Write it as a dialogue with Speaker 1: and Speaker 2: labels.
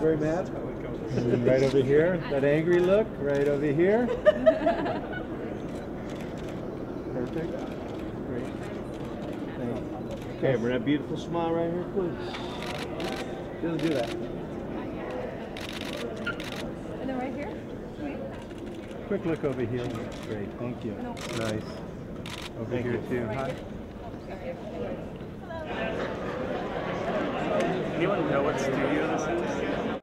Speaker 1: very mad. And then right over here, that angry look, right over here. Perfect. Great. Thanks.
Speaker 2: Okay, bring that beautiful smile right here, please.
Speaker 1: Just do that.
Speaker 3: And then right here.
Speaker 1: Quick look over here. Great, thank you. Nice. Over here too. Hi.
Speaker 4: Anyone know what studio this is?